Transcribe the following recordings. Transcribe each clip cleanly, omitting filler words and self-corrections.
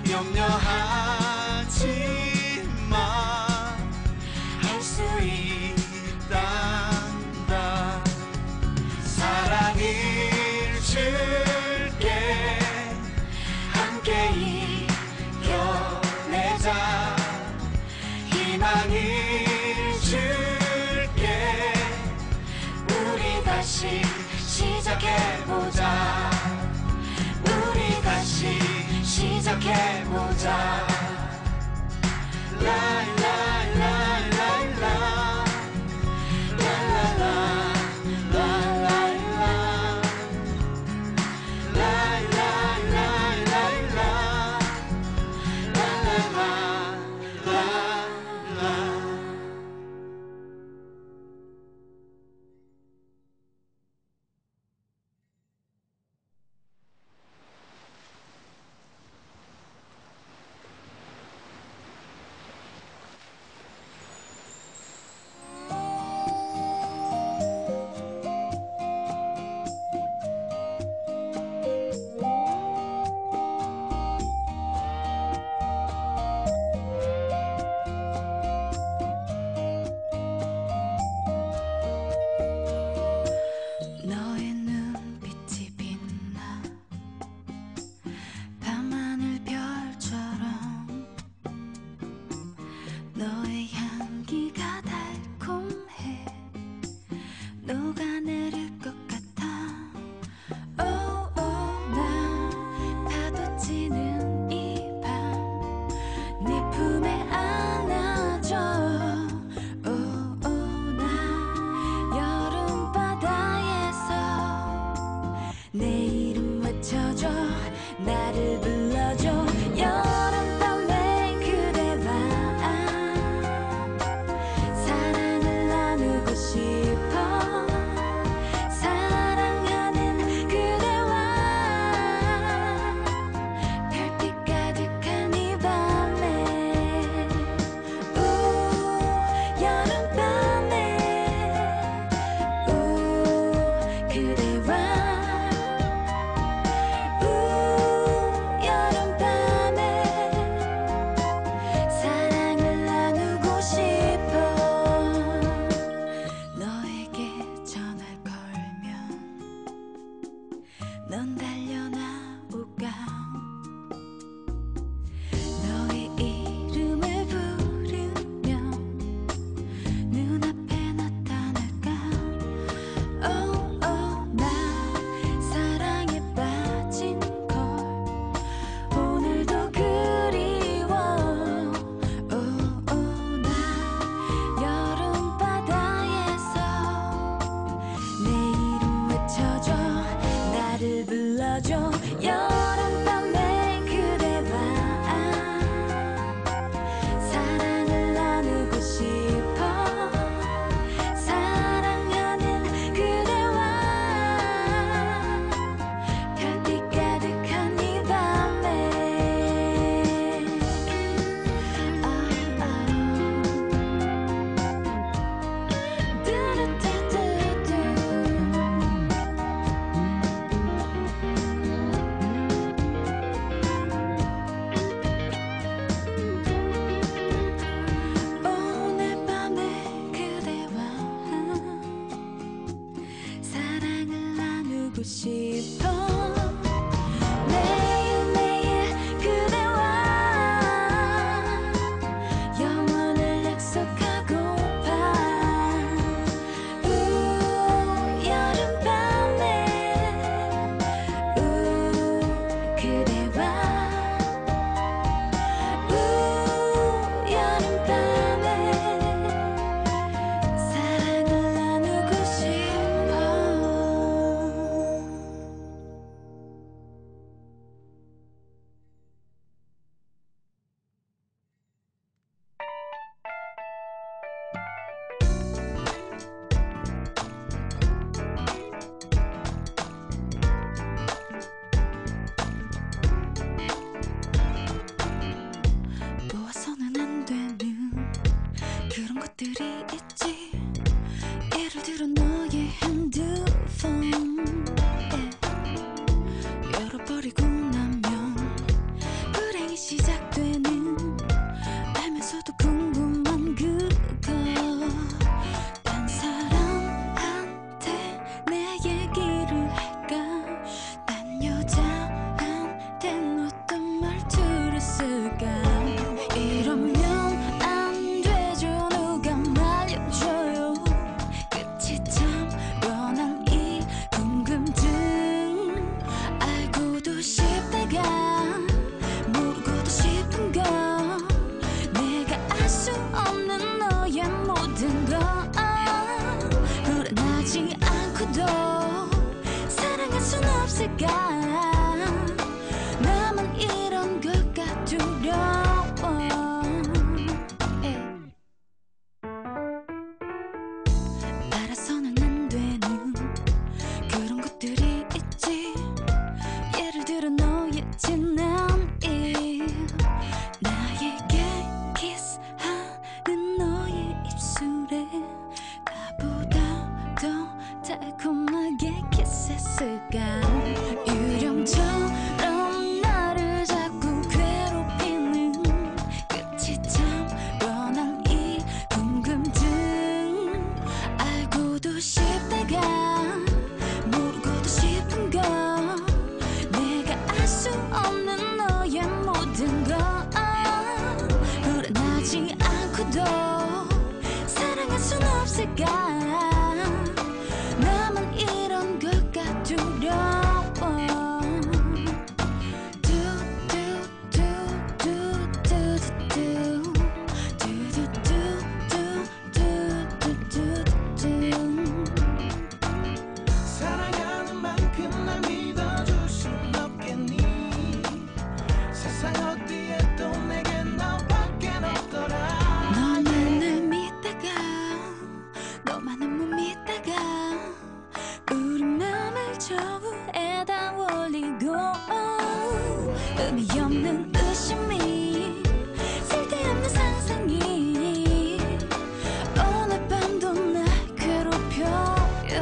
염려하지 마. 할 수 있단다. 사랑을 줄게. 함께 이겨내자. 희망을 줄게. 우리 다시 시작해보자. 우리 다시 시작해보자. 없을까? 나만 이런 걸까 두려워. 알아서는 안 되는 그런 것들이 있지. 예를 들어 너의 지난일, 나에게 키스하는 너의 입술에 나보다 더 달콤하게 키스했을까? 유령처럼 나를 자꾸 괴롭히는 끝이 참 뻔한 이 궁금증. 알고도 싶다가 모르고도 싶은 거, 내가 알 수 없는 너의 모든 것. 불안하지 않고도 사랑할 순 없을까? 나만 이런 걸까 두려워. 사랑하는 만큼 날 믿어줄 순 없겠니? 세상 어디에도 내겐 너밖엔 없더라. 너만을 믿다가 너만은 못 믿다가 우리 맘을 저우에다 올리고 의미 없는 의심이 쓸데없는 상상이 오늘 밤도 날 괴롭혀요.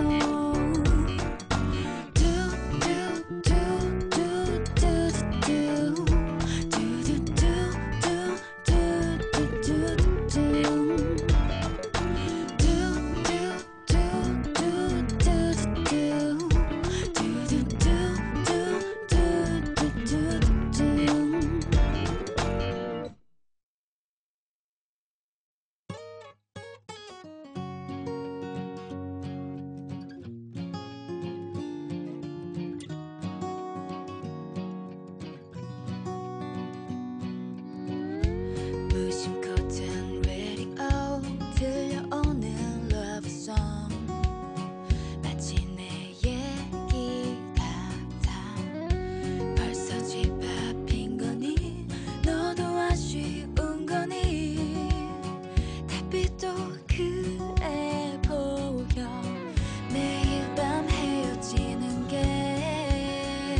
무심코 든 라디오 들려오는 love song, 마치 내 얘기 같아. 벌써 집 앞인 거니? 너도 아쉬운 거니? 달빛도 그래 보여. 매일 밤 헤어지는 게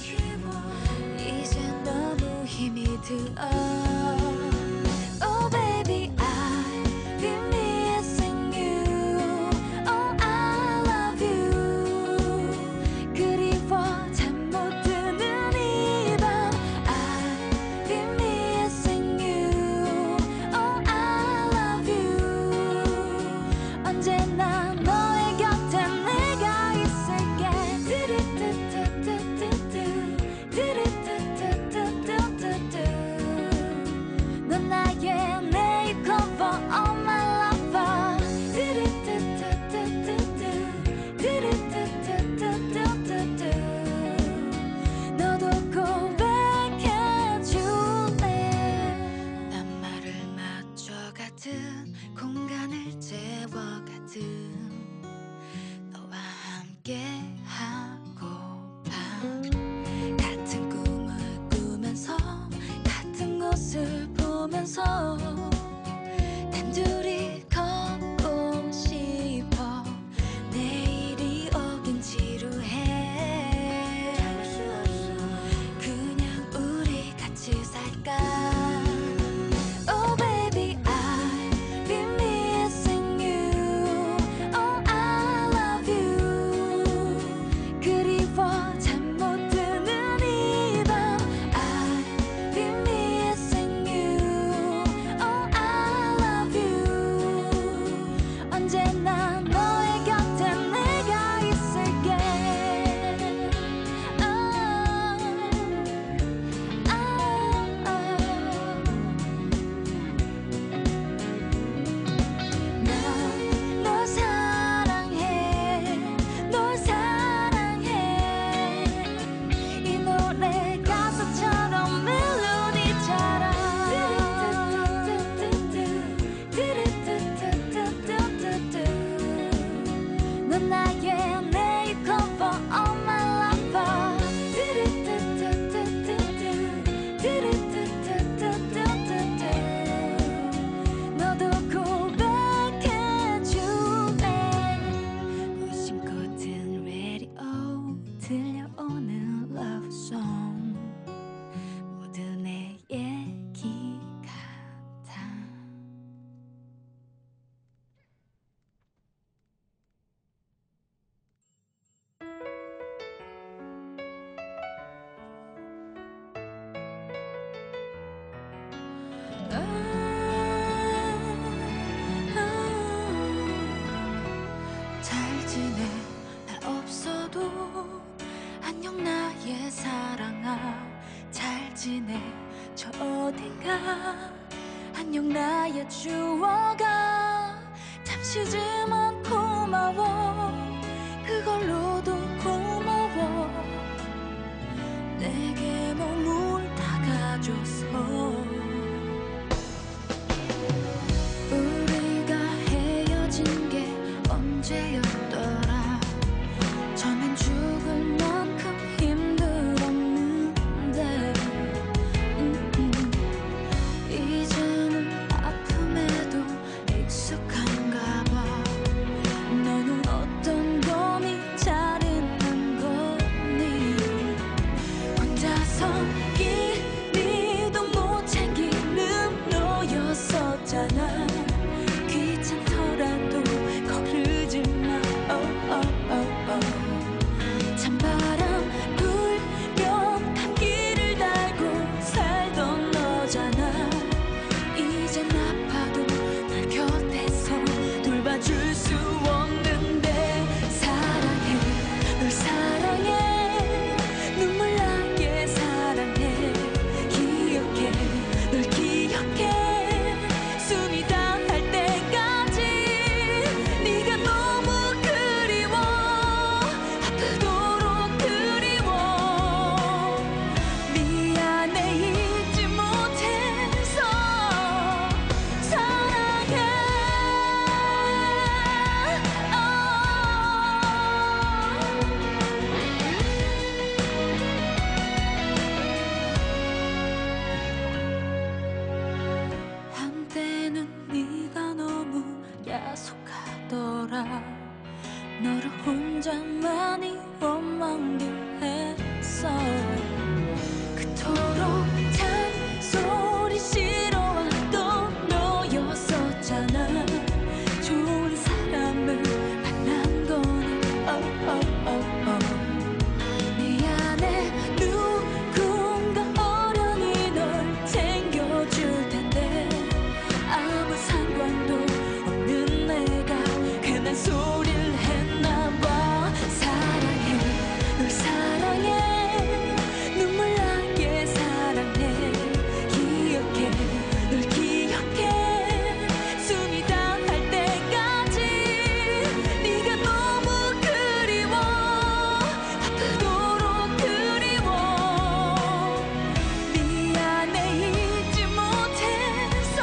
이제 너무 힘이 들어. Oh baby, I've been missing you. Oh, I love you. 그리워 잠 못 드는 이 밤 I've been missing you. Oh, I love you. 언제나 너의 곁에 내가 있을게. 넌 나의 내일 cover, oh my lover. 너도 고백해줄래? 난 말을 맞춰가든 공간을 채워가든 너와 함께 하고파. 같은 꿈을 꾸면서 같은 곳을 보면서 단둘이 걷고 싶어. 내일이 오긴 지루해. 그냥 우리 같이 살까? Oh baby, I've been missing you. Oh, I love you. 그리워 잠 못 드는 이 밤 I've been missing you. Oh, 사랑아 잘 지내 저 어딘가 안녕 나의 추억아 잠시지만 고마워 그걸로도 고마워 내게 몸을 다가줘서 우리가 헤어진 게 언제였더라 처음엔 죽을 만큼 힘들었는데 이제는 아픔에도 익숙한가 봐 너는 어떤 봄이 잘 있는 거니 혼자서 끼니도 못 챙기는 너였었잖아 귀찮더라도 거르지 마 찬바람 불면 감기를 달고 살던 너잖아 이젠 아파도 날 곁에서 돌봐줄 수 없는데 사랑해 널 사랑해 눈물 나게 사랑해 기억해 널 기억해 숨이 다할 때까지 네가 너무 그리워 아프도록 그리워 미안해 잊지 못해서 사랑해 한때는 네가 너무 야속하더라 너를 혼자만이 원망도 했어 그토록 잔소리 싫어왔던 너였었잖아 좋은 사람을 만난 거니 미안해 누군가 어련히 널 챙겨줄 텐데 아무 상관도 없는 내가 괜한 소리를 했나 봐 사랑해 널 사랑해 눈물 나게 사랑해 기억해 널 기억해 숨이 다할 때까지 네가 너무 그리워 아프도록 그리워 미안해 잊지 못해서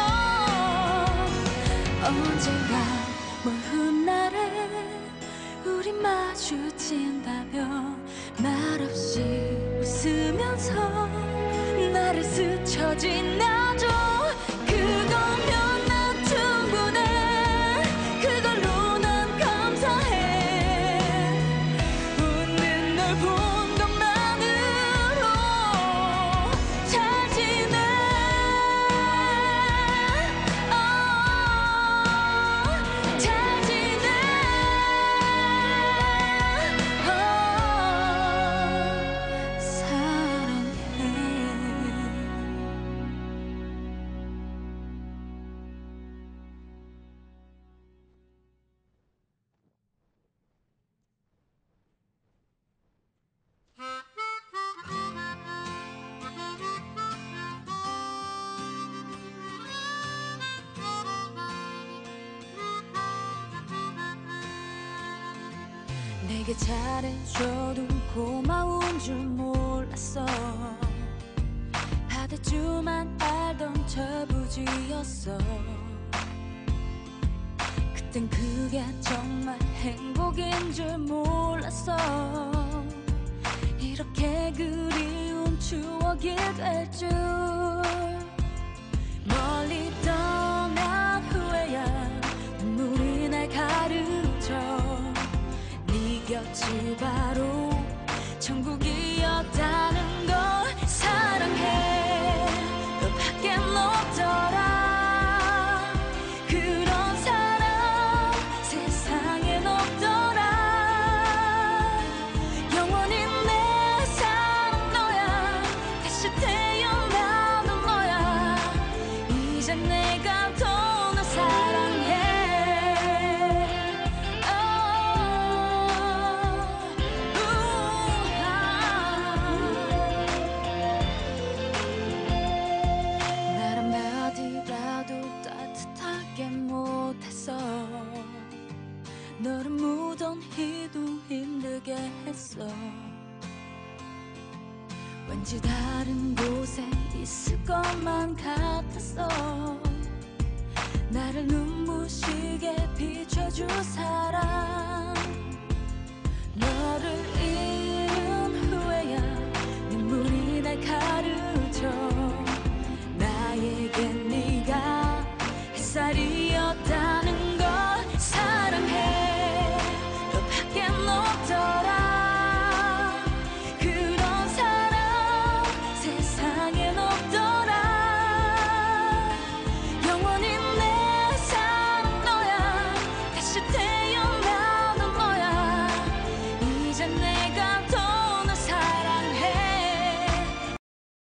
언젠가 먼 훗날에 우리 마주친다면 말없이 웃으면서 나를 스쳐 지나줘 그거면 난 충분해 그걸로 난 감사해 웃는 널 본 것만으로 잘 지내 잘 지내 내게 잘해줘도 고마운 줄 몰랐어 받을 줄만 알던 저부지였어 그땐 그게 정말 행복인 줄 몰랐어 이렇게 그리운 추억이 될 줄 멀리 떠난 후에야 눈물이 날 가르쳐 네 곁이 바로 천국이었다는 걸 사랑해 너밖엔 없더라 그런 사람 세상엔 없더라 영원히 내 사랑 너야 다시 태어나 왠지 다른 곳에 있을 것만 같았어. 나를 눈부시게 비춰줄 사람, 너를